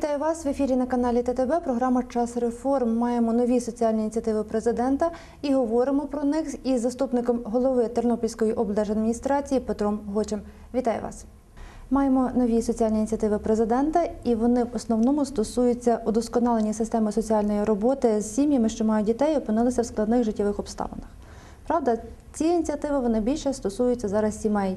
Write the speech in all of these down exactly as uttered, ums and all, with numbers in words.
Вітаю вас в ефірі на каналі Т Т Б. Програма «Час реформ». Маємо нові соціальні ініціативи президента і говоримо про них із заступником голови Тернопільської облдержадміністрації Петром Гочем. Вітаю вас. Маємо нові соціальні ініціативи президента, і вони в основному стосуються удосконалення системи соціальної роботи з сім'ями, що мають дітей і опинилися в складних життєвих обставинах. Правда, ці ініціативи вони більше стосуються зараз сімей.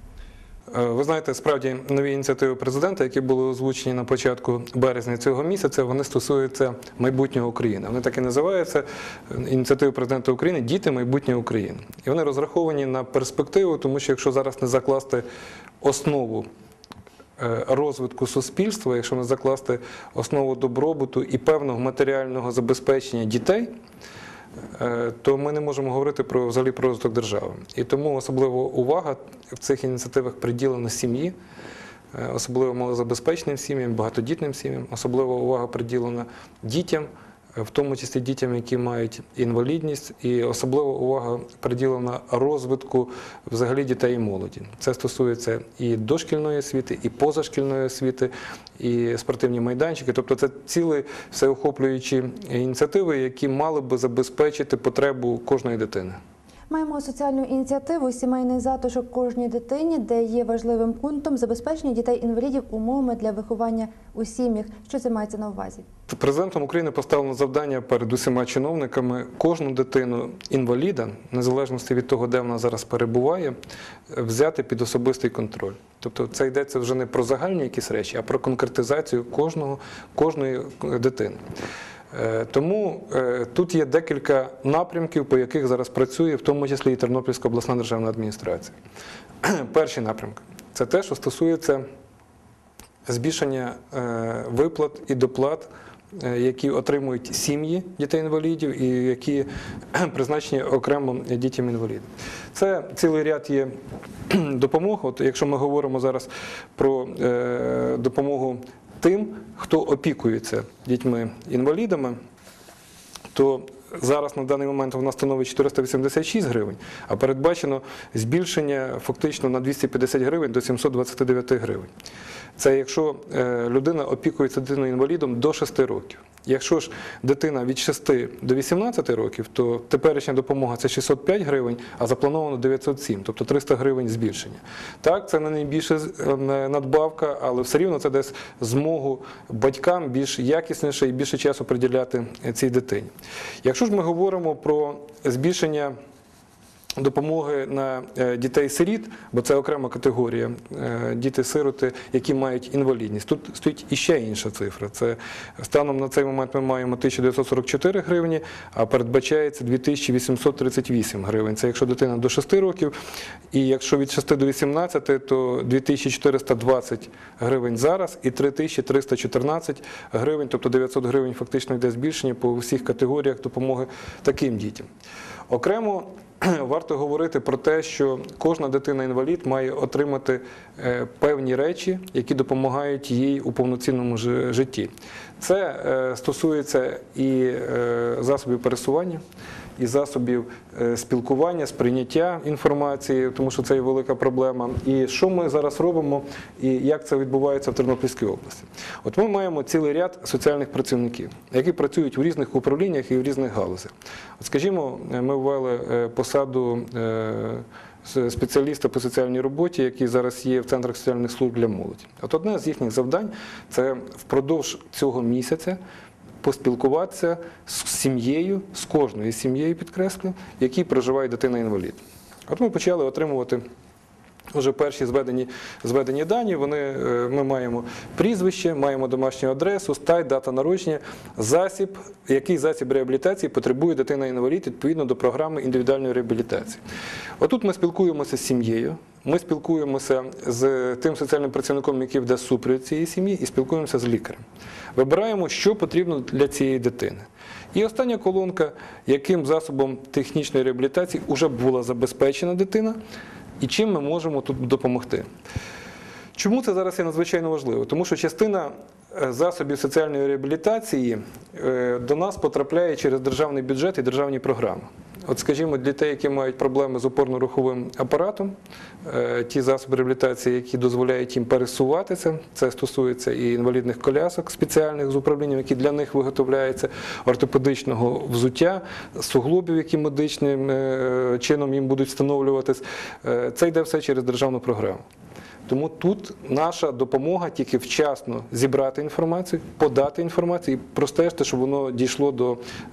Ви знаєте, справді нові ініціативи президента, які були озвучені на початку березня цього місяця, вони стосуються майбутнього України. Вони так і називаються ініціативи президента України «Діти. Майбутнє України». І вони розраховані на перспективу, тому що якщо зараз не закласти основу розвитку суспільства, якщо не закласти основу добробуту і певного матеріального забезпечення дітей, то ми не можемо говорити про, взагалі, про розвиток держави. І тому особлива увага в цих ініціативах приділена сім'ї, особливо малозабезпеченим сім'ям, багатодітним сім'ям, особлива увага приділена дітям, в тому числі дітям, які мають інвалідність, і особлива увага приділена розвитку взагалі дітей і молоді. Це стосується і дошкільної освіти, і позашкільної освіти, і спортивні майданчики. Тобто це цілі всеохоплюючі ініціативи, які мали би забезпечити потребу кожної дитини. Маємо соціальну ініціативу «Сімейний затишок кожній дитині», де є важливим пунктом забезпечення дітей-інвалідів умовами для виховання у сім'ях. Що це мається на увазі? Президентом України поставлено завдання перед усіма чиновниками кожну дитину-інваліда, незалежно від того, де вона зараз перебуває, взяти під особистий контроль. Тобто це йдеться вже не про загальні якісь речі, а про конкретизацію кожного, кожної дитини. Тому тут є декілька напрямків, по яких зараз працює, в тому числі і Тернопільська обласна державна адміністрація. Перший напрямок – це те, що стосується збільшення виплат і доплат, які отримують сім'ї дітей-інвалідів і які призначені окремо дітям-інвалідам. Це цілий ряд є допомог. От якщо ми говоримо зараз про допомогу тим, хто опікується дітьми-інвалідами, то зараз на даний момент вона становить чотириста вісімдесят шість гривень, а передбачено збільшення фактично на двісті п'ятдесят гривень до сімсот двадцяти дев'яти гривень. Це якщо людина опікується дитиною-інвалідом до шести років. Якщо ж дитина від шести до вісімнадцяти років, то теперішня допомога – це шістсот п'ять гривень, а заплановано дев'ятсот сім, тобто триста гривень збільшення. Так, це не найбільша надбавка, але все рівно це дасть змогу батькам більш якісніше і більше часу приділяти цій дитині. Якщо ж ми говоримо про збільшення допомоги на дітей-сиріт, бо це окрема категорія, діти-сироти, які мають інвалідність. Тут стоїть іще інша цифра. Це станом на цей момент ми маємо тисячу дев'ятсот сорок чотири гривні, а передбачається дві тисячі вісімсот тридцять вісім гривень. Це якщо дитина до шести років, і якщо від шести до вісімнадцяти, то дві тисячі чотириста двадцять гривень зараз і три тисячі триста чотирнадцять гривень, тобто дев'ятсот гривень фактично йде збільшення по всіх категоріях допомоги таким дітям. Окремо варто говорити про те, що кожна дитина-інвалід має отримати певні речі, які допомагають їй у повноцінному житті. Це стосується і засобів пересування, і засобів спілкування, сприйняття інформації, тому що це є велика проблема. І що ми зараз робимо, і як це відбувається в Тернопільській області. От ми маємо цілий ряд соціальних працівників, які працюють в різних управліннях і в різних галузях. От, скажімо, ми ввели посаду спеціаліста по соціальній роботі, який зараз є в центрах соціальних служб для молоді. От одне з їхніх завдань – це впродовж цього місяця поспілкуватися з сім'єю, з кожною сім'єю, підкреслю, в якій проживає дитина-інвалід. От ми почали отримувати вже перші зведені, зведені дані. Вони, ми маємо прізвище, маємо домашню адресу, стать, дата народження, засіб, який засіб реабілітації потребує дитина-інвалід відповідно до програми індивідуальної реабілітації. Отут ми спілкуємося з сім'єю, ми спілкуємося з тим соціальним працівником, який веде супровід цієї сім'ї, і спілкуємося з лікарем. Вибираємо, що потрібно для цієї дитини. І остання колонка, яким засобом технічної реабілітації вже була забезпечена дитина, і чим ми можемо тут допомогти. Чому це зараз є надзвичайно важливо? Тому що частина засобів соціальної реабілітації до нас потрапляє через державний бюджет і державні програми. От, скажімо, дітей, які мають проблеми з опорно-руховим апаратом, е, ті засоби реабілітації, які дозволяють їм пересуватися, це стосується і інвалідних колясок спеціальних з управлінням, які для них виготовляються, ортопедичного взуття, суглобів, які медичним е, чином їм будуть встановлюватись. Е, це йде все через державну програму. Тому тут наша допомога тільки вчасно зібрати інформацію, подати інформацію і простежити, щоб воно дійшло до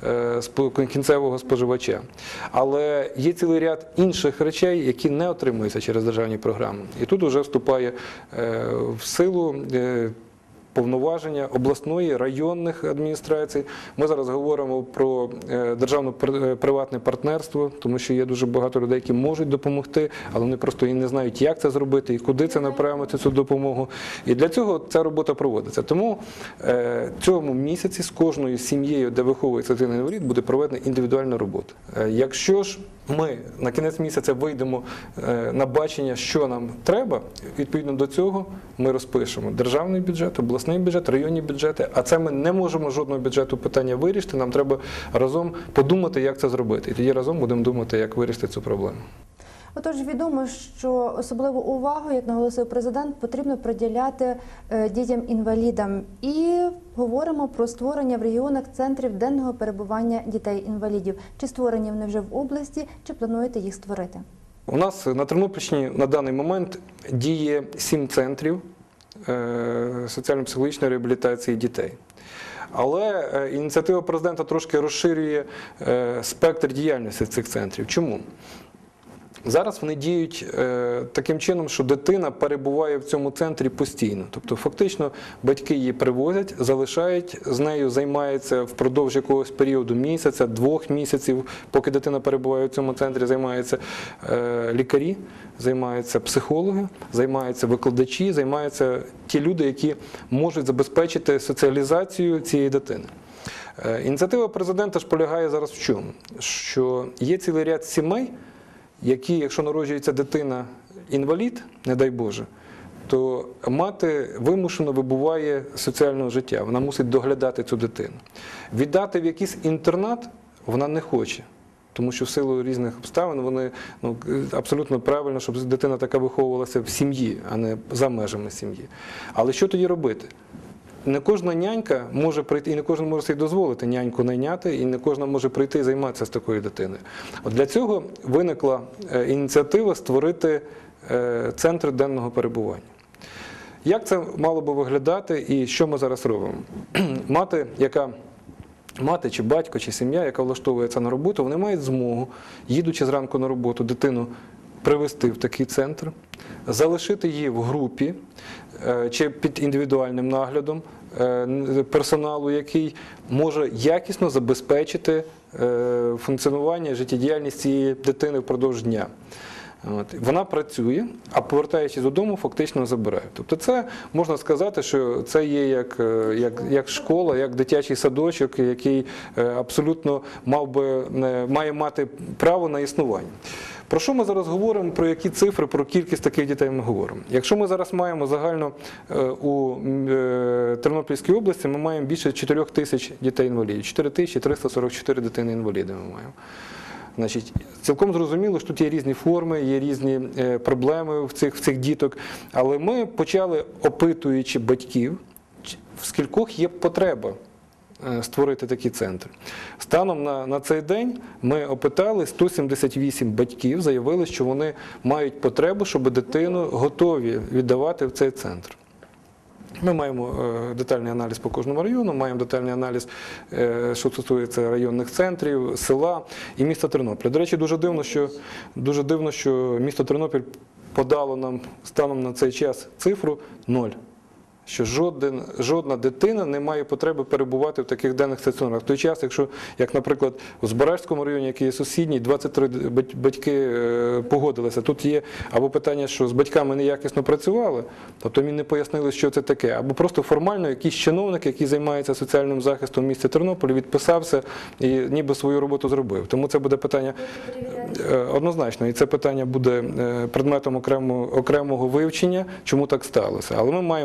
е, кінцевого споживача. Але є цілий ряд інших речей, які не отримуються через державні програми. І тут вже вступає е, в силу е, повноваження обласної, районних адміністрацій. Ми зараз говоримо про державно-приватне партнерство, тому що є дуже багато людей, які можуть допомогти, але вони просто і не знають, як це зробити і куди це направити, цю допомогу. І для цього ця робота проводиться. Тому в цьому місяці з кожною сім'єю, де виховується дитина-інвалід, буде проведена індивідуальна робота. Якщо ж ми на кінець місяця вийдемо на бачення, що нам треба, відповідно до цього ми розпишемо державний бюджет, обласний бюджет, районні бюджети, а це ми не можемо жодного бюджету питання вирішити, нам треба разом подумати, як це зробити. І тоді разом будемо думати, як вирішити цю проблему. Отож, відомо, що особливу увагу, як наголосив президент, потрібно приділяти дітям-інвалідам. І говоримо про створення в регіонах центрів денного перебування дітей-інвалідів. Чи створені вони вже в області, чи плануєте їх створити? У нас на Тернопільщині на даний момент діє сім центрів соціально-психологічної реабілітації дітей. Але ініціатива президента трошки розширює спектр діяльності цих центрів. Чому? Зараз вони діють е, таким чином, що дитина перебуває в цьому центрі постійно. Тобто фактично батьки її привозять, залишають, з нею займаються впродовж якогось періоду місяця, двох місяців, поки дитина перебуває в цьому центрі, займаються е, лікарі, займаються психологи, займаються викладачі, займаються ті люди, які можуть забезпечити соціалізацію цієї дитини. Е, ініціатива президента ж полягає зараз в чому? Що є цілий ряд сімей, які, якщо народжується дитина-інвалід, не дай Боже, то мати вимушено вибуває з соціального життя, вона мусить доглядати цю дитину. Віддати в якийсь інтернат вона не хоче, тому що в силу різних обставин вони, ну, абсолютно правильно, щоб дитина така виховувалася в сім'ї, а не за межами сім'ї. Але що тоді робити? Не кожна нянька може прийти, і не кожен може собі дозволити няньку найняти, і не кожна може прийти і займатися з такою дитиною. От для цього виникла ініціатива створити центри денного перебування. Як це мало би виглядати і що ми зараз робимо? Мати, яка, мати чи батько, чи сім'я, яка влаштовується на роботу, вони мають змогу, їдучи зранку на роботу, дитину привезти в такий центр, залишити її в групі чи під індивідуальним наглядом персоналу, який може якісно забезпечити функціонування, життєдіяльність цієї дитини впродовж дня. От. Вона працює, а повертаючись додому, фактично забирає. Тобто це, можна сказати, що це є як, як, як школа, як дитячий садочок, який абсолютно мав би, має мати право на існування. Про що ми зараз говоримо, про які цифри, про кількість таких дітей ми говоримо? Якщо ми зараз маємо загально у Тернопільській області, ми маємо більше чотирьох тисяч дітей-інвалідів, чотири тисячі триста сорок чотири дитини-інваліди ми маємо. Значить, цілком зрозуміло, що тут є різні форми, є різні проблеми в цих, в цих діток, але ми почали, опитуючи батьків, в скількох є потреба створити такі центри. Станом на, на цей день ми опитали сто сімдесят вісім батьків, заявили, що вони мають потребу, щоб дитину готові віддавати в цей центр. Ми маємо детальний аналіз по кожному району, маємо детальний аналіз, що стосується районних центрів, села і міста Тернопіль. До речі, дуже дивно, що, дуже дивно, що місто Тернопіль подало нам станом на цей час цифру нуль. Що жоден, жодна дитина не має потреби перебувати в таких денних стаціонарах. В той час, якщо, як, наприклад, у Збаражському районі, який є сусідній, двадцять три батьки погодилися. Тут є або питання, що з батьками неякісно працювали, тобто їм не пояснили, що це таке, або просто формально якийсь чиновник, який займається соціальним захистом в місті Тернополі, відписався і ніби свою роботу зробив. Тому це буде питання однозначно, і це питання буде предметом окремого, окремого вивчення, чому так сталося. Але ми маємо ще певний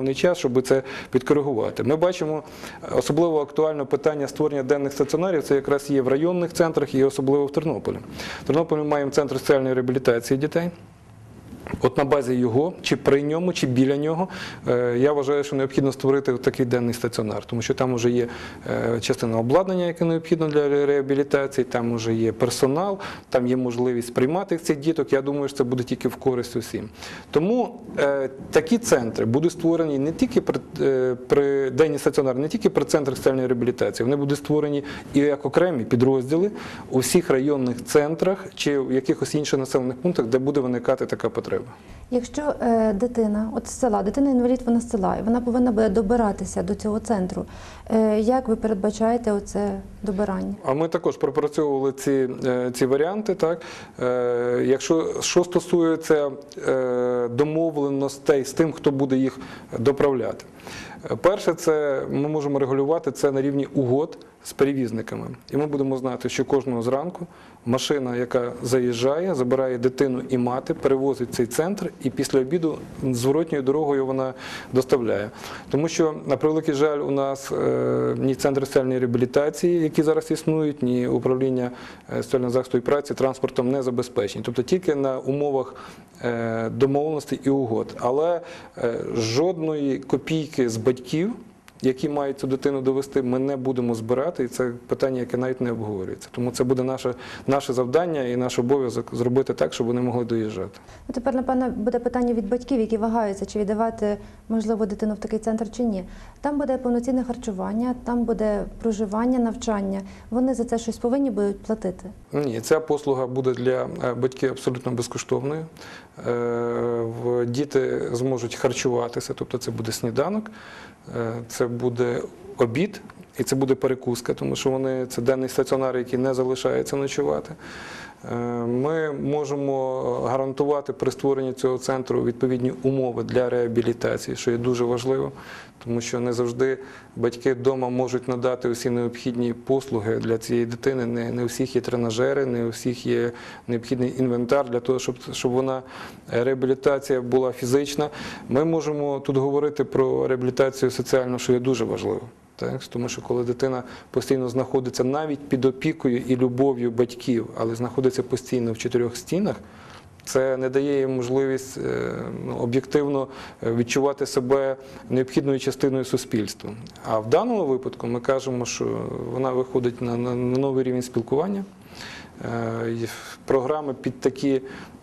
певний час, щоб це підкоригувати. Ми бачимо, особливо актуальне питання створення денних стаціонарів, це якраз є в районних центрах і особливо в Тернополі. В Тернополі ми маємо центр соціальної реабілітації дітей. От на базі його, чи при ньому, чи біля нього, я вважаю, що необхідно створити такий денний стаціонар, тому що там вже є частина обладнання, яке необхідно для реабілітації, там вже є персонал, там є можливість приймати цих діток. Я думаю, що це буде тільки в користь усім. Тому е, такі центри будуть створені не тільки при, е, при денні стаціонари, не тільки при центрах соціальної реабілітації, вони будуть створені і як окремі підрозділи у всіх районних центрах чи в якихось інших населених пунктах, де буде виникати така потреба. Якщо е, дитина, от з села, дитина-інвалід, вона з села, і вона повинна буде добиратися до цього центру, е, як ви передбачаєте оце добирання? А ми також пропрацьовували ці, е, ці варіанти. Так? Е, якщо, що стосується е, домовленостей з тим, хто буде їх доправляти. Перше, це ми можемо регулювати це на рівні угод з перевізниками. І ми будемо знати, що кожного зранку машина, яка заїжджає, забирає дитину і мати, перевозить цей центр, і після обіду зворотньою дорогою вона доставляє. Тому що, на превеликий жаль, у нас е, ні центри соціальної реабілітації, які зараз існують, ні управління соціального захисту і праці транспортом не забезпечені. Тобто тільки на умовах е, домовленостей і угод. Але е, жодної копійки з батьків, які мають цю дитину довести, ми не будемо збирати, і це питання, яке навіть не обговорюється. Тому це буде наше, наше завдання і наш обов'язок зробити так, щоб вони могли доїжджати. Ну, тепер, напевно, буде питання від батьків, які вагаються, чи віддавати, можливо, дитину в такий центр, чи ні. Там буде повноцінне харчування, там буде проживання, навчання. Вони за це щось повинні будуть платити? Ні, ця послуга буде для батьків абсолютно безкоштовною. Діти зможуть харчуватися, тобто це буде сніданок, це буде обід і це буде перекуска, тому що вони це денний стаціонар, який не залишається ночувати. Ми можемо гарантувати при створенні цього центру відповідні умови для реабілітації, що є дуже важливо, тому що не завжди батьки вдома можуть надати усі необхідні послуги для цієї дитини. Не, не у всіх є тренажери, не у всіх є необхідний інвентар для того, щоб, щоб вона, реабілітація була фізична. Ми можемо тут говорити про реабілітацію соціальну, що є дуже важливо. Так? Тому що коли дитина постійно знаходиться навіть під опікою і любов'ю батьків, але знаходиться постійно в чотирьох стінах, це не дає їм можливість ну, об'єктивно відчувати себе необхідною частиною суспільства. А в даному випадку ми кажемо, що вона виходить на, на, на новий рівень спілкування. Програми під такі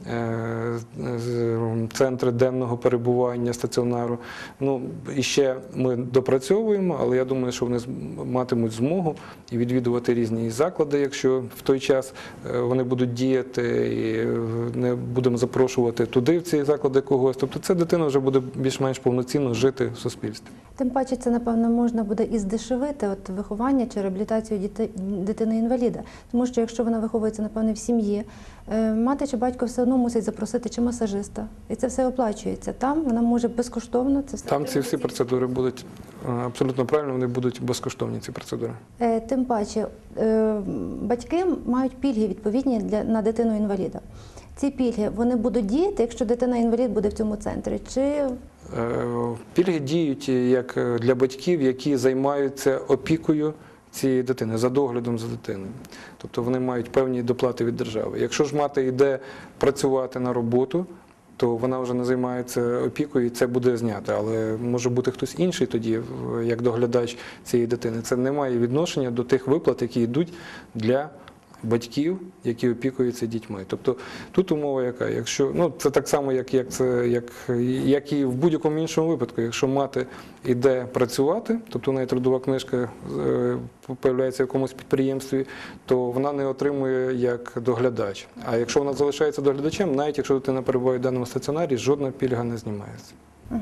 центри денного перебування, стаціонару. Ну, і ще ми допрацьовуємо, але я думаю, що вони матимуть змогу і відвідувати різні заклади, якщо в той час вони будуть діяти, і не будемо запрошувати туди, в ці заклади когось. Тобто ця дитина вже буде більш-менш повноцінно жити в суспільстві. Тим паче це, напевно, можна буде і здешевити от, виховання чи реабілітацію дитини-інваліда. Тому що якщо вона виховується, напевно, в сім'ї, мати чи батько все одно мусить запросити чи масажиста. І це все оплачується. Там вона може безкоштовно це все. Там ці всі процедури будуть абсолютно правильно, вони будуть безкоштовні, ці процедури. Тим паче, батьки мають пільги відповідні для, на дитину-інваліда. Ці пільги, вони будуть діяти, якщо дитина-інвалід буде в цьому центрі? Чи... Пільги діють як для батьків, які займаються опікою цієї дитини, за доглядом за дитиною. Тобто вони мають певні доплати від держави. Якщо ж мати йде працювати на роботу, то вона вже не займається опікою і це буде знято. Але може бути хтось інший тоді, як доглядач цієї дитини. Це не має відношення до тих виплат, які йдуть для батьків, які опікуються дітьми. Тобто тут умова яка? Якщо, ну, це так само, як, як, це, як, як і в будь-якому іншому випадку. Якщо мати йде працювати, тобто в неї трудова книжка появляється в якомусь підприємстві, то вона не отримує як доглядач. А якщо вона залишається доглядачем, навіть якщо дитина перебуває в даному стаціонарі, жодна пільга не знімається.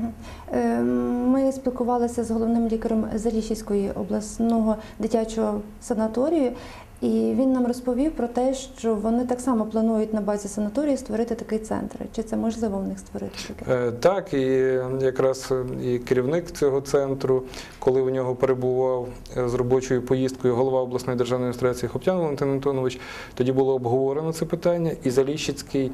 Ми спілкувалися з головним лікарем Заліщицької обласного дитячого санаторію, і він нам розповів про те, що вони так само планують на базі санаторії створити такий центр. Чи це можливо в них створити таке? Так, і якраз і керівник цього центру, коли у нього перебував з робочою поїздкою голова обласної державної адміністрації Хоптян Валентин Антонович, тоді було обговорено це питання, і Заліщицький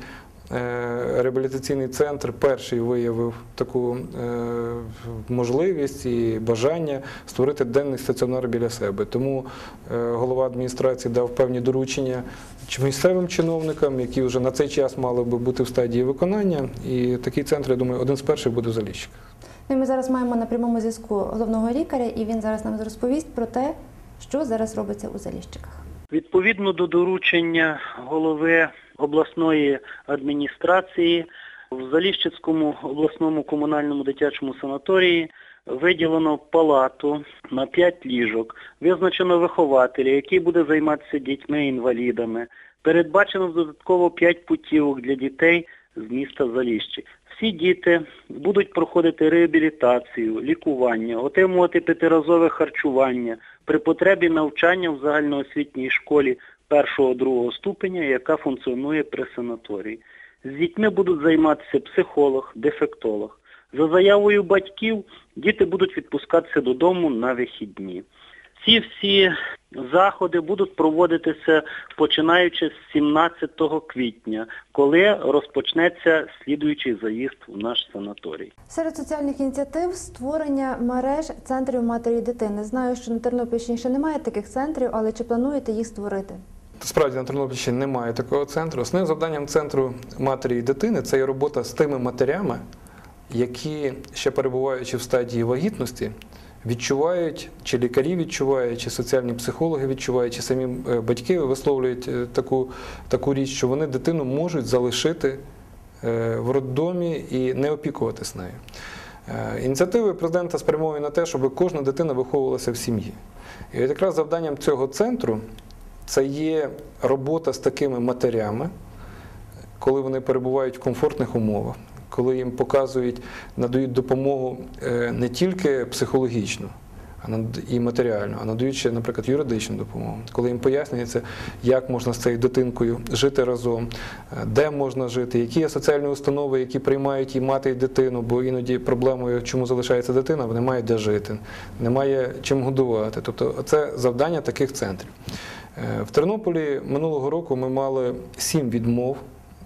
е, реабілітаційний центр перший виявив таку е, можливість і бажання створити денний стаціонар біля себе. Тому е, голова адміністрації дав певні доручення чи місцевим чиновникам, які вже на цей час мали би бути в стадії виконання. І такий центр, я думаю, один з перших буде в Заліщиках. Ну, і ми зараз маємо на прямому зв'язку головного лікаря, і він зараз нам розповість про те, що зараз робиться у Заліщиках. Відповідно до доручення голови обласної адміністрації, в Заліщицькому обласному комунальному дитячому санаторії виділено палату на п'ять ліжок, визначено вихователя, який буде займатися дітьми-інвалідами, передбачено додатково п'ять путівок для дітей з міста Заліщі. Всі діти будуть проходити реабілітацію, лікування, отримувати п'ятиразове харчування, при потребі навчання в загальноосвітній школі першого-другого ступеня, яка функціонує при санаторії. З дітьми будуть займатися психолог, дефектолог. За заявою батьків діти будуть відпускатися додому на вихідні. Ці всі заходи будуть проводитися починаючи з сімнадцятого квітня, коли розпочнеться слідуючий заїзд в наш санаторій. Серед соціальних ініціатив – створення мереж центрів матері і дитини. Знаю, що на Тернопільщині ще немає таких центрів, але чи плануєте їх створити? Справді, на Тернопільщині немає такого центру. Основним завданням центру матері і дитини – це є робота з тими матерями, які, ще перебуваючи в стадії вагітності, відчувають, чи лікарі відчувають, чи соціальні психологи відчувають, чи самі батьки висловлюють таку, таку річ, що вони дитину можуть залишити в роддомі і не опікуватись нею. Ініціативи президента спрямовані на те, щоб кожна дитина виховувалася в сім'ї. І от якраз завданням цього центру це є робота з такими матерями, коли вони перебувають в комфортних умовах, коли їм показують, надають допомогу не тільки психологічну і матеріальну, а надають ще, наприклад, юридичну допомогу. Коли їм пояснюється, як можна з цією дитинкою жити разом, де можна жити, які є соціальні установи, які приймають і мати, і дитину, бо іноді проблемою, чому залишається дитина, вони мають де жити, немає чим годувати. Тобто це завдання таких центрів. В Тернополі минулого року ми мали сім відмов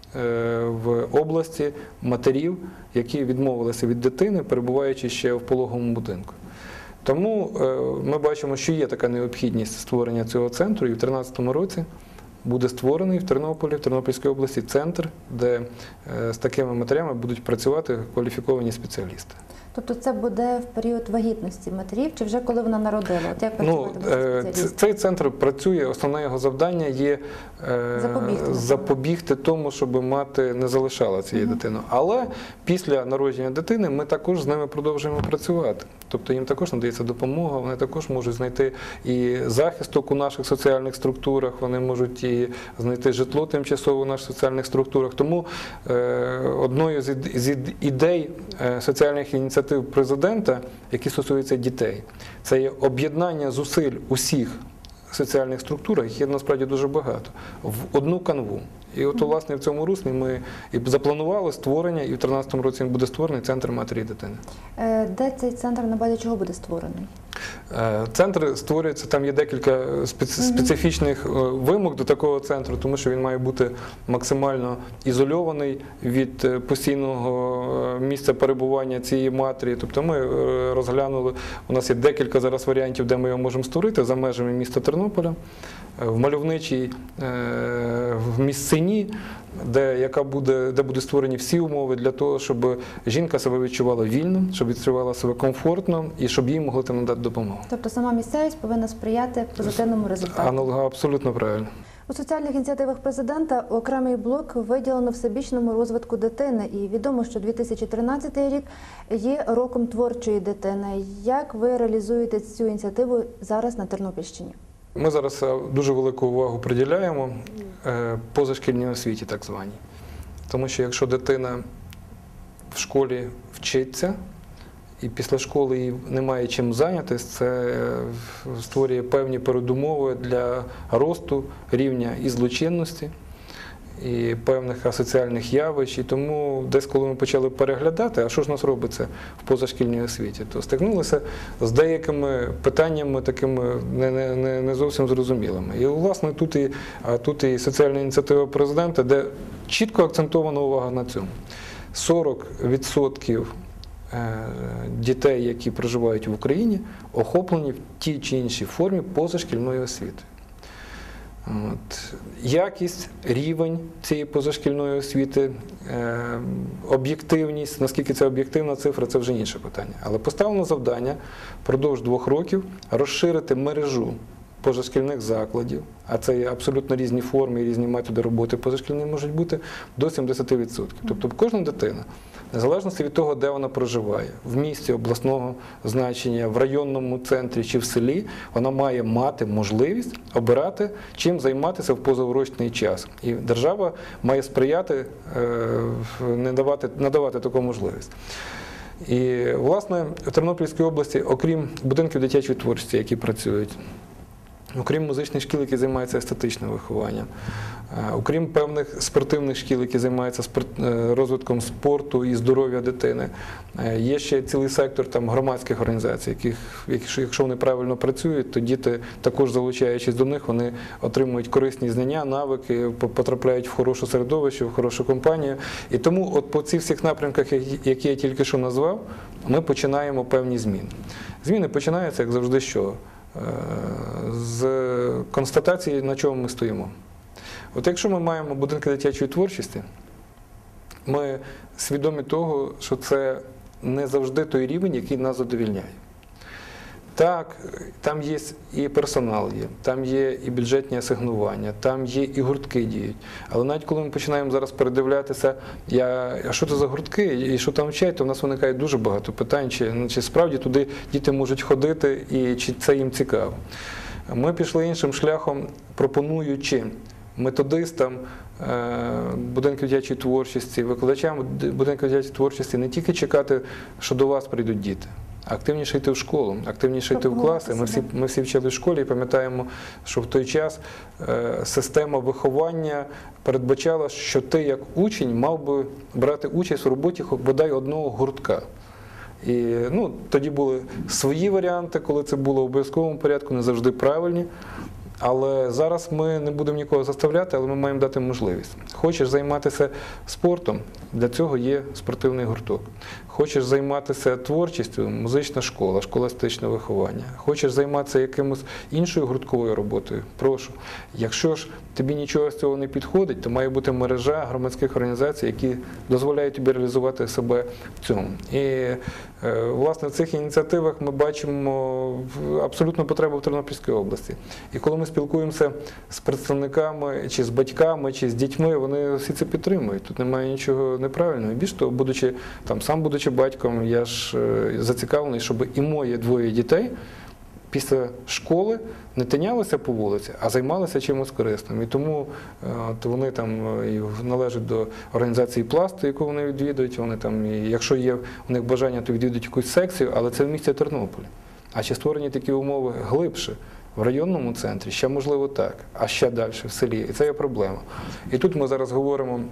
в області матерів, які відмовилися від дитини, перебуваючи ще в пологовому будинку. Тому ми бачимо, що є така необхідність створення цього центру, і в дві тисячі тринадцятому році буде створений в Тернополі, в Тернопільській області центр, де з такими матерями будуть працювати кваліфіковані спеціалісти. Тобто це буде в період вагітності матерів, чи вже коли вона народила? От як ну, цей центр працює, основне його завдання є запобігти, запобігти тому, щоб мати не залишала цієї угу. дитини. Але після народження дитини ми також з ними продовжуємо працювати. Тобто їм також надається допомога, вони також можуть знайти і захисток у наших соціальних структурах, вони можуть і знайти житло тимчасово у наших соціальних структурах. Тому е, одною з, з ідей е, соціальних ініціатив президента, які стосуються дітей, це є об'єднання зусиль усіх соціальних структурах, їх є насправді дуже багато, в одну канву. І от, власне, в цьому руслі ми і запланували створення, і в дві тисячі тринадцятому році буде створений центр матері і дитини. Де цей центр, на базі чого буде створений? Центр створюється, там є декілька специфічних вимог до такого центру, тому що він має бути максимально ізольований від постійного місця перебування цієї матері. Тобто ми розглянули, у нас є декілька зараз варіантів, де ми його можемо створити за межами міста Тернополя, в мальовничій в місцині, де, яка буде, де будуть створені всі умови для того, щоб жінка себе відчувала вільно, щоб відчувала себе комфортно і щоб їй могли там надати допомогу. Тобто сама місцевість повинна сприяти позитивному результату? Абсолютно правильно. У соціальних ініціативах президента окремий блок виділено всебічному розвитку дитини. І відомо, що дві тисячі тринадцятий рік є роком творчої дитини. Як ви реалізуєте цю ініціативу зараз на Тернопільщині? Ми зараз дуже велику увагу приділяємо позашкільній освіті, так званій. Тому що якщо дитина в школі вчиться, і після школи їй немає чим зайнятися, це створює певні передумови для росту рівня і злочинності, і певних асоціальних явищ. І тому десь, коли ми почали переглядати, а що ж у нас робиться в позашкільній освіті, то стикнулися з деякими питаннями такими не, не, не, не зовсім зрозумілими. І, власне, тут і, а тут і соціальна ініціатива президента, де чітко акцентована увага на цьому. сорок відсотків дітей, які проживають в Україні, охоплені в тій чи іншій формі позашкільної освіти. От. Якість, рівень цієї позашкільної освіти, е, об'єктивність, наскільки це об'єктивна цифра, це вже інше питання. Але поставлено завдання впродовж двох років розширити мережу позашкільних закладів, а це є абсолютно різні форми і різні методи роботи позашкільної можуть бути, до сімдесят відсотків. Тобто кожна дитина, незалежно від того, де вона проживає, в місті обласного значення, в районному центрі чи в селі, вона має мати можливість обирати, чим займатися в позаурочний час. І держава має сприяти, не давати, надавати таку можливість. І, власне, в Тернопільській області, окрім будинків дитячої творчості, які працюють, окрім музичних шкіл, які займаються естетичним вихованням, окрім певних спортивних шкіл, які займаються розвитком спорту і здоров'я дитини, є ще цілий сектор там, громадських організацій, яких, якщо вони правильно працюють, то діти, також залучаючись до них, вони отримують корисні знання, навики, потрапляють в хороше середовище, в хорошу компанію. І тому от по цих всіх напрямках, які я тільки що назвав, ми починаємо певні зміни. Зміни починаються, як завжди, що? З констатації, на чому ми стоїмо. От якщо ми маємо будинки дитячої творчості, ми свідомі того, що це не завжди той рівень, який нас задовільняє. Так, там є і персонал є, там є і бюджетні асигнування, там є і гуртки діють. Але навіть коли ми починаємо зараз передивлятися, я, а що це за гуртки і що там вчать, то в нас виникає дуже багато питань, чи, чи справді туди діти можуть ходити і чи це їм цікаво. Ми пішли іншим шляхом, пропонуючи методистам будинків дитячої творчості, викладачам будинків дитячої творчості не тільки чекати, що до вас прийдуть діти, а активніше йти в школу, активніше йти в класи. Ми всі, ми всі вчили в школі і пам'ятаємо, що в той час е, система виховання передбачала, що ти як учень мав би брати участь в роботі бодай одного гуртка. І, ну, тоді були свої варіанти, коли це було в обов'язковому порядку, не завжди правильні. Але зараз ми не будемо нікого заставляти, але ми маємо дати можливість. Хочеш займатися спортом, для цього є спортивний гурток. Хочеш займатися творчістю, музична школа, школа естетичного виховання. Хочеш займатися якимось іншою гуртковою роботою, прошу. Якщо ж тобі нічого з цього не підходить, то має бути мережа громадських організацій, які дозволяють тобі реалізувати себе в цьому. І, власне, в цих ініціативах ми бачимо абсолютну потребу в Тернопільській області. І коли ми спілкуємося з представниками, чи з батьками, чи з дітьми, вони всі це підтримують. Тут немає нічого неправильного. Більш того, будучи, там, сам будучи батьком, я ж зацікавлений, щоб і мої двоє дітей після школи не тинялися по вулиці, а займалися чимось корисним. І тому от, вони там і належать до організації «Пласту», яку вони відвідують. Вони там, і якщо є у них бажання, то відвідують якусь секцію, але це в місті Тернополі. А чи створені такі умови глибше? В районному центрі ще можливо так, а ще далі в селі. І це є проблема. І тут ми зараз говоримо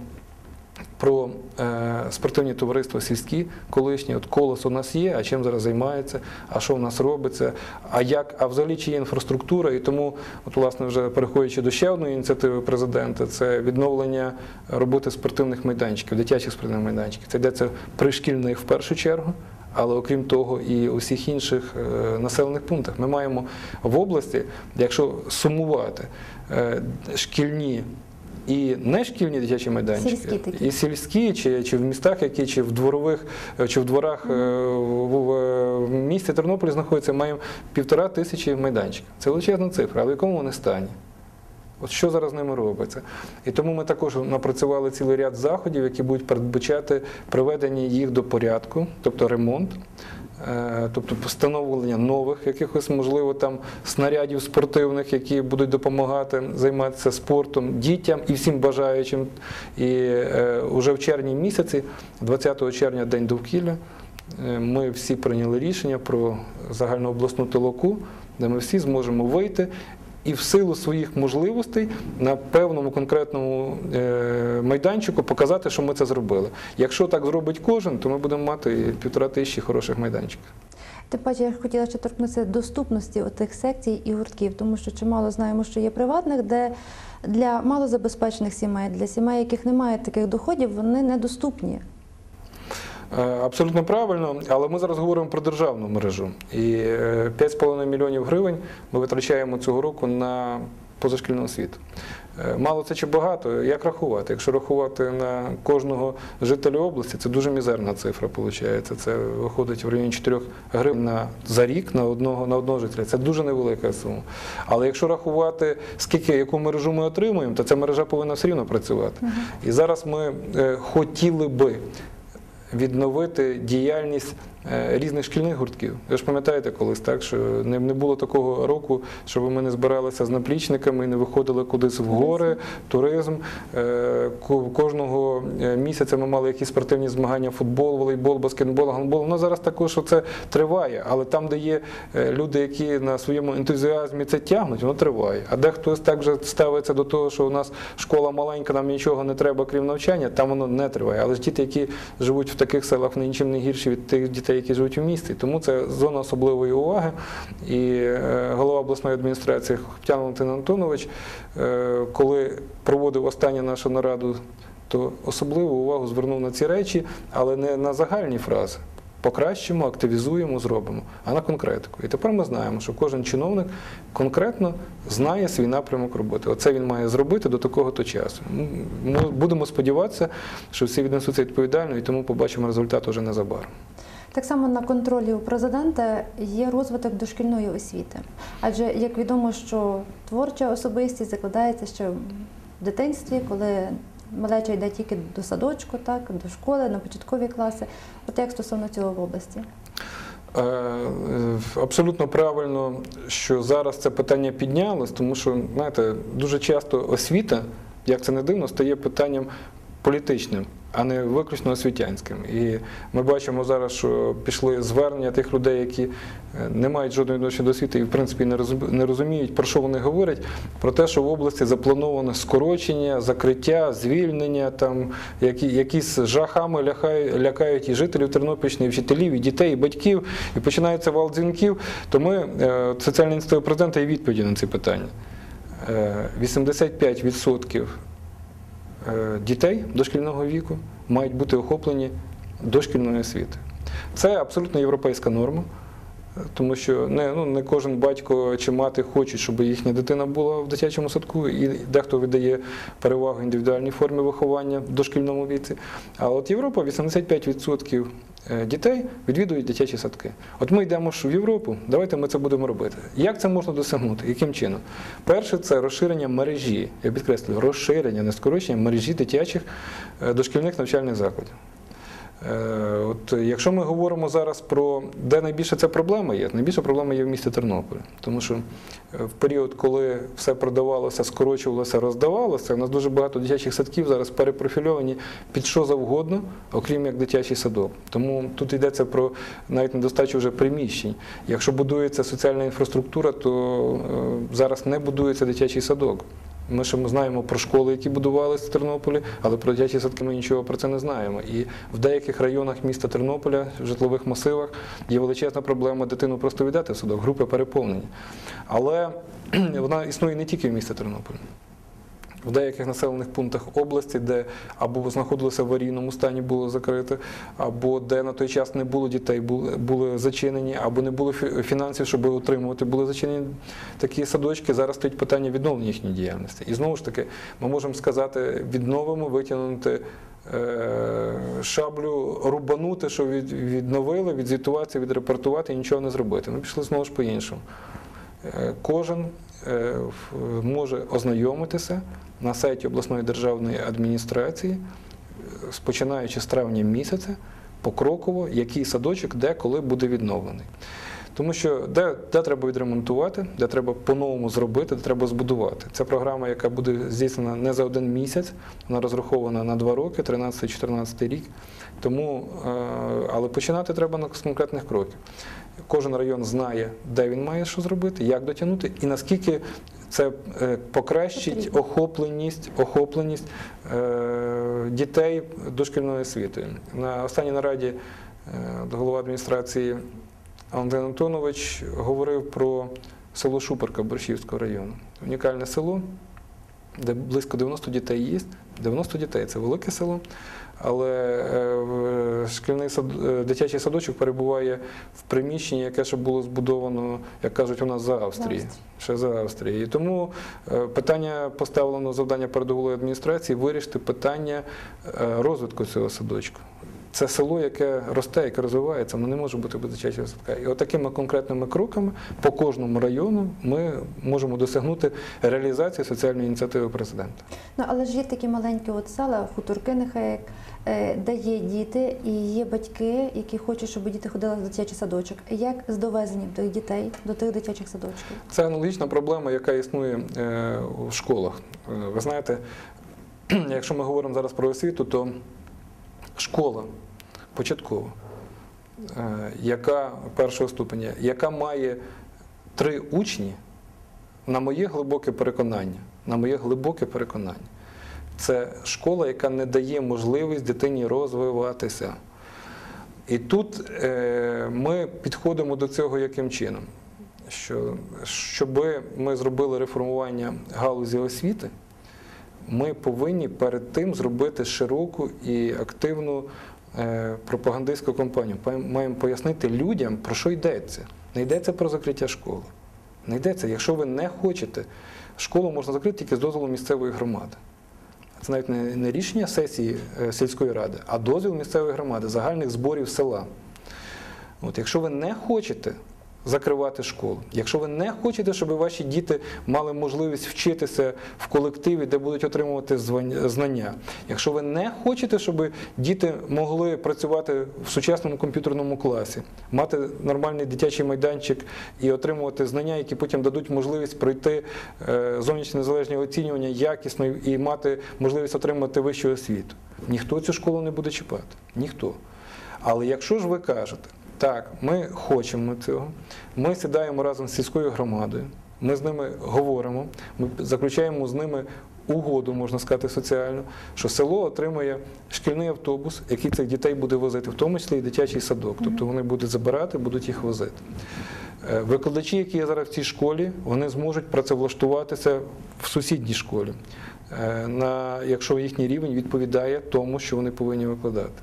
про е, спортивні товариства сільські, колишні. От «Колос» у нас є, а чим зараз займається, а що в нас робиться, а як, а взагалі чи є інфраструктура. І тому, от, власне, вже переходячи до ще одної ініціативи президента, це відновлення роботи спортивних майданчиків, дитячих спортивних майданчиків. Це йдеться пришкільних в першу чергу. Але окрім того і у всіх інших е, населених пунктах. Ми маємо в області, якщо сумувати е, шкільні і нешкільні дитячі майданчики, сільські і сільські, чи, чи в містах, які, чи в дворових, чи в дворах е, в, в місті Тернополі знаходиться, маємо півтора тисячі майданчиків. Це величезна цифра, але в якому вони стані? От що зараз з ними робиться? І тому ми також напрацювали цілий ряд заходів, які будуть передбачати приведення їх до порядку, тобто ремонт, тобто встановлення нових якихось, можливо, там снарядів спортивних, які будуть допомагати займатися спортом дітям і всім бажаючим. І вже в червні місяці, двадцятого червня, День довкілля, ми всі прийняли рішення про загальнообласну толоку, де ми всі зможемо вийти і в силу своїх можливостей на певному конкретному е, майданчику показати, що ми це зробили. Якщо так зробить кожен, то ми будемо мати півтора тисячі хороших майданчиків. Тим паче, я хотіла ще торкнутися доступності тих секцій і гуртків, тому що чимало знаємо, що є приватних, де для малозабезпечених сімей, для сімей, яких немає таких доходів, вони недоступні. Абсолютно правильно, але ми зараз говоримо про державну мережу. І п'ять з половиною мільйонів гривень ми витрачаємо цього року на позашкільну освіту. Мало це чи багато? Як рахувати? Якщо рахувати на кожного жителя області, це дуже мізерна цифра, виходить. Це виходить в районі чотирьох гривень на, за рік на одного, на одного жителя. Це дуже невелика сума. Але якщо рахувати, скільки, яку мережу ми отримуємо, то ця мережа повинна все рівно працювати. Uh-huh. І зараз ми е, хотіли би відновити діяльність різних шкільних гуртків. Ви ж пам'ятаєте колись, так, що не, не було такого року, щоб ми не збиралися з наплічниками і не виходили кудись в гори, туризм. Кожного місяця ми мали якісь спортивні змагання, футбол, волейбол, баскетбол, гандбол. Ну, зараз також це триває, але там, де є люди, які на своєму ентузіазмі це тягнуть, воно триває. А дехтось так же ставиться до того, що у нас школа маленька, нам нічого не треба, крім навчання, там воно не триває. Але ж діти, які живуть в таких селах, вони нічим не гірші від тих дітей, які живуть у місті. Тому це зона особливої уваги. І голова обласної адміністрації Хоптян Валентин Антонович, коли проводив останню нашу нараду, то особливу увагу звернув на ці речі, але не на загальні фрази. Покращимо, активізуємо, зробимо, а на конкретику. І тепер ми знаємо, що кожен чиновник конкретно знає свій напрямок роботи. Оце він має зробити до такого-то часу. Ми будемо сподіватися, що всі віднесуться відповідально, і тому побачимо результат уже незабаром. Так само на контролі у президента є розвиток дошкільної освіти. Адже, як відомо, що творча особистість закладається ще в дитинстві, коли малеча йде тільки до садочку, так, до школи, на початкові класи. От як стосовно цього в області? Абсолютно правильно, що зараз це питання піднялось, тому що, знаєте, дуже часто освіта, як це не дивно, стає питанням політичним, а не виключно освітянським. І ми бачимо зараз, що пішли звернення тих людей, які не мають жодної відношення до освіти і, в принципі, не розуміють, про що вони говорять, про те, що в області заплановано скорочення, закриття, звільнення, там, які, якісь жахами лякають, лякають і жителів Тернопільщини, і вчителів, і дітей, і батьків, і починається вал дзвінків. То ми, соціальна ініціатива президента, є відповіді на ці питання. вісімдесят п'ять відсотків дітей дошкільного віку мають бути охоплені дошкільною освітою. Це абсолютно європейська норма, тому що не, ну, не кожен батько чи мати хоче, щоб їхня дитина була в дитячому садку, і дехто віддає перевагу індивідуальній формі виховання в дошкільному віці. А от Європа, вісімдесят п'ять відсотків дітей відвідують дитячі садки. От ми йдемо в Європу, давайте ми це будемо робити. Як це можна досягнути? Яким чином? Перше, це розширення мережі, я підкреслюю, розширення, не скорочення мережі дитячих дошкільних навчальних закладів. От, якщо ми говоримо зараз про, де найбільше ця проблема є, найбільша проблема є в місті Тернополі. Тому що в період, коли все продавалося, скорочувалося, роздавалося, у нас дуже багато дитячих садків зараз перепрофільовані під що завгодно, окрім як дитячий садок. Тому тут йдеться про навіть недостачу вже приміщень. Якщо будується соціальна інфраструктура, то зараз не будується дитячий садок. Ми ще знаємо про школи, які будувалися в Тернополі, але про дитячі садки ми нічого про це не знаємо. І в деяких районах міста Тернополя, в житлових масивах, є величезна проблема дитину просто віддати в садок, групи переповнені. Але вона існує не тільки в місті Тернополі. В деяких населених пунктах області, де або знаходилося в аварійному стані, було закрите, або де на той час не було дітей, були, були зачинені, або не було фінансів, щоб утримувати, були зачинені такі садочки. Зараз стоїть питання відновлення їхньої діяльності. І знову ж таки, ми можемо сказати, відновимо, витягнути шаблю, рубанути, що відновили, відзвітуватися, відрепортувати і нічого не зробити. Ми пішли знову ж по-іншому. Кожен може ознайомитися на сайті обласної державної адміністрації, починаючи з травня місяця, покроково, який садочок, де, коли буде відновлений. Тому що де, де треба відремонтувати, де треба по-новому зробити, де треба збудувати. Це програма, яка буде здійснена не за один місяць, вона розрахована на два роки, тринадцятий-чотирнадцятий рік. Тому, але починати треба з конкретних кроків. Кожен район знає, де він має що зробити, як дотягнути і наскільки Це е, покращить Потрібно. охопленість, охопленість е, дітей дошкільною освітою. На останній нараді е, голова адміністрації Валентин Антонович говорив про село Шуперка Борщівського району. Унікальне село, де близько дев'яносто дітей є. дев'яносто дітей – це велике село, але е, шкільний сад, е, дитячий садочок перебуває в приміщенні, яке ще було збудовано, як кажуть, у нас за Австрії. Ще за Австрії. І тому е, питання поставлено, завдання перед головою адміністрації вирішити питання е, розвитку цього садочку. Це село, яке росте, яке розвивається, воно не може бути без дитячого садка. І отакими конкретними кроками по кожному району ми можемо досягнути реалізації соціальної ініціативи президента. Ну, але ж є такі маленькі от села, хутурки нехай, як, е, де є діти і є батьки, які хочуть, щоб діти ходили в дитячий садочок. Як з довезенням тих дітей до тих дитячих садочків? Це аналогічна проблема, яка існує е, у школах. Е, ви знаєте, якщо ми говоримо зараз про освіту, то школа початкова, е, яка першого ступеня, яка має три учні, на моє глибоке переконання, на моє глибоке переконання, це школа, яка не дає можливість дитині розвиватися. І тут е, ми підходимо до цього яким чином? Що, щоб ми зробили реформування галузі освіти, ми повинні перед тим зробити широку і активну е, пропагандистську кампанію. Маємо пояснити людям, про що йдеться. Не йдеться про закриття школи. Не йдеться, якщо ви не хочете, школу можна закрити тільки з дозволу місцевої громади. Це навіть не, не рішення сесії е, сільської ради, а дозвіл місцевої громади, загальних зборів села. От, якщо ви не хочете закривати школу, якщо ви не хочете, щоб ваші діти мали можливість вчитися в колективі, де будуть отримувати знання, якщо ви не хочете, щоб діти могли працювати в сучасному комп'ютерному класі, мати нормальний дитячий майданчик і отримувати знання, які потім дадуть можливість пройти зовнішнє незалежне оцінювання якісно і мати можливість отримати вищу освіту, ніхто цю школу не буде чіпати. Ніхто. Але якщо ж ви кажете, так, ми хочемо цього, ми сідаємо разом з сільською громадою, ми з ними говоримо, ми заключаємо з ними угоду, можна сказати, соціальну, що село отримує шкільний автобус, який цих дітей буде возити, в тому числі і дитячий садок. Тобто вони будуть забирати, будуть їх возити. Викладачі, які є зараз в цій школі, вони зможуть працевлаштуватися в сусідній школі, на, якщо їхній рівень відповідає тому, що вони повинні викладати.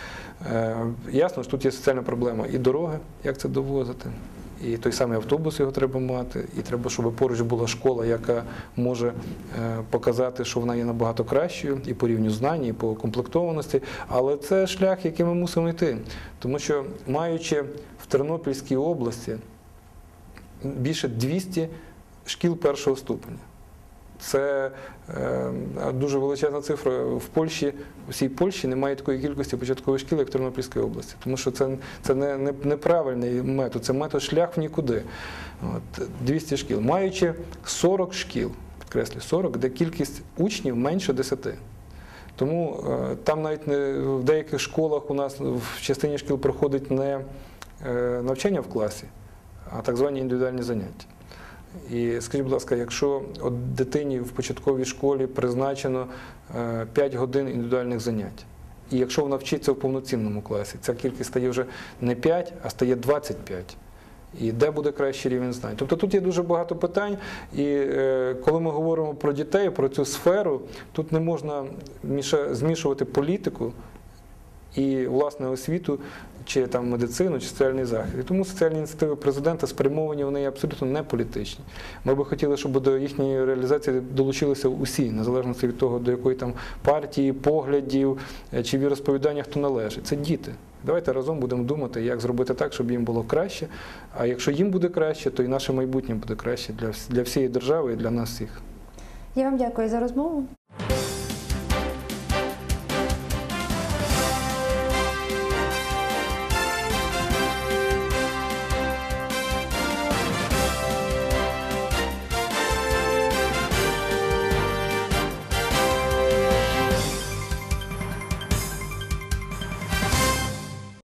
Ясно, що тут є соціальна проблема і дороги, як це довозити, і той самий автобус його треба мати, і треба, щоб поруч була школа, яка може показати, що вона є набагато кращою і по рівню знань, і по комплектованості, але це шлях, який ми мусимо йти, тому що маючи в Тернопільській області більше двісті шкіл першого ступеня. Це е, дуже величезна цифра. В Польщі, у всій Польщі немає такої кількості початкових шкіл, як в Тернопільській області. Тому що це, це не, не, неправильний метод, це метод шлях в нікуди. От, двісті шкіл. Маючи сорок шкіл, підкреслюю, сорок, де кількість учнів менше десяти. Тому е, там навіть не, в деяких школах у нас в частині шкіл проходить не е, навчання в класі, а так звані індивідуальні заняття. І скажіть, будь ласка, якщо от дитині в початковій школі призначено п'ять годин індивідуальних занять, і якщо вона вчиться в повноцінному класі, ця кількість стає вже не п'ять, а стає двадцять п'ять. І де буде кращий рівень знань? Тобто тут є дуже багато питань, і е, коли ми говоримо про дітей, про цю сферу, тут не можна міша, змішувати політику і власне освіту, чи там медицину, чи соціальний захист. І тому соціальні ініціативи президента спрямовані, вони абсолютно не політичні. Ми би хотіли, щоб до їхньої реалізації долучилися усі, незалежно від того, до якої там партії, поглядів, чи віросповідання хто належить. Це діти. Давайте разом будемо думати, як зробити так, щоб їм було краще. А якщо їм буде краще, то і наше майбутнє буде краще для, для всієї держави і для нас всіх. Я вам дякую за розмову.